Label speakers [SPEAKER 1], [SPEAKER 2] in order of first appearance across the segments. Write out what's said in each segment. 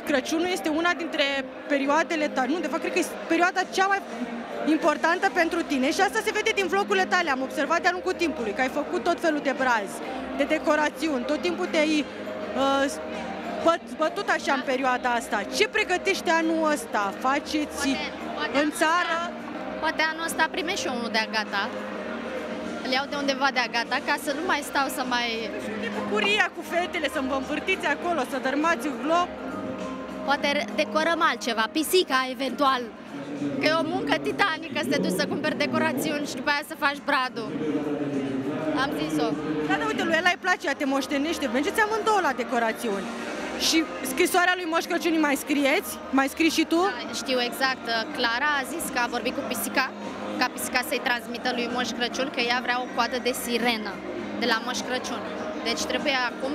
[SPEAKER 1] Crăciunul este una dintre perioadele tale, nu, de fapt, cred că este perioada cea mai importantă pentru tine și asta se vede din vlogurile tale. Am observat de-a lungul timpului că ai făcut tot felul de brazi, de decorațiuni, tot timpul te-ai bătut așa în perioada asta. Ce pregătești anul ăsta? Faceți în țară?
[SPEAKER 2] Poate anul ăsta primești și eu unul de Agata. Îl iau de undeva de Agata ca să nu mai stau să mai...
[SPEAKER 1] De bucuria cu fetele, să vă învârtiți acolo, să dărmați un glob.
[SPEAKER 2] Poate decorăm altceva, pisica eventual. Că e o muncă titanică să te duci să cumperi decorațiuni și după aia să faci bradul. Am zis-o.
[SPEAKER 1] Da, uite, lui ăla îi place, ea te moștenește. Mergeți amândouă la decorațiuni. Și scrisoarea lui Moș Crăciun mai scrieți? Mai scrii și tu?
[SPEAKER 2] Da, știu exact. Clara a zis că a vorbit cu pisica, ca pisica să-i transmită lui Moș Crăciun că ea vrea o coadă de sirenă de la Moș Crăciun. Deci trebuie acum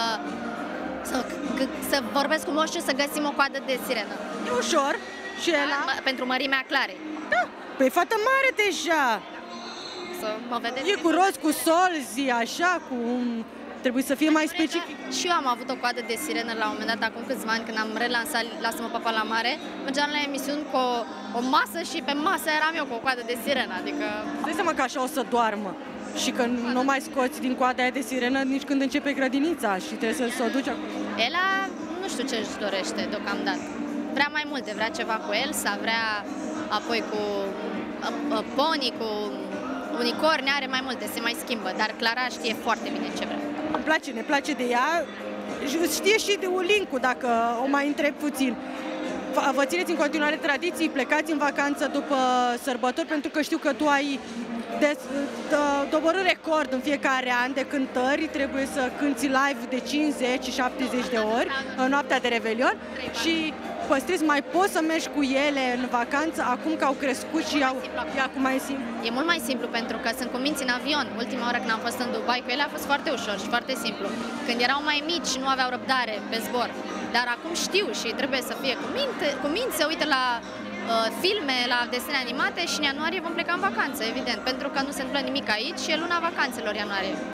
[SPEAKER 2] să vorbesc cu Moșu să găsim o coadă de sirenă.
[SPEAKER 1] E ușor. Și ăla?
[SPEAKER 2] Pentru mărimea Clarei.
[SPEAKER 1] Da, păi fată mare deja.
[SPEAKER 2] Să mă vedeți.
[SPEAKER 1] E cu roz, cu solzi, așa, cu un... Trebuie să fie mai specific.
[SPEAKER 2] Și eu am avut o coadă de sirenă la un moment dat, acum câțiva ani, când am relansat Lasă-mă Papa la mare. Mergeam la emisiuni cu o masă și pe masă eram eu cu o coadă de sirenă, adică...
[SPEAKER 1] Dai seama că așa o să doarmă și că nu mai scoți din coada aia de sirenă nici când începe grădinița și trebuie să o duci acolo.
[SPEAKER 2] Ela nu știu ce își dorește deocamdată. Vrea mai multe, vrea ceva cu Elsa, vrea apoi cu pony, cu unicorni, are mai multe, se mai schimbă, dar Clara știe foarte bine ce vrea.
[SPEAKER 1] Ne place de ea. Știe și de Ulincu, dacă o mai întreb puțin. Vă țineți în continuare tradiții, plecați în vacanță după sărbători, pentru că știu că tu ai doborât record în fiecare an de cântări, trebuie să cânti live de 50 și 70 de ori în noaptea de Revelion și păstrezi, mai poți să mergi cu ele în vacanță acum că au crescut și e acum mai simplu?
[SPEAKER 2] E mult mai simplu pentru că sunt cu minți în avion. Ultima oară când am fost în Dubai cu ele a fost foarte ușor și foarte simplu. Când erau mai mici nu aveau răbdare pe zbor, dar acum știu și trebuie să fie cu minți, se uită la filme, la desene animate și în ianuarie vom pleca în vacanță, evident, pentru că nu se întâmplă nimic aici și e luna vacanțelor ianuarie.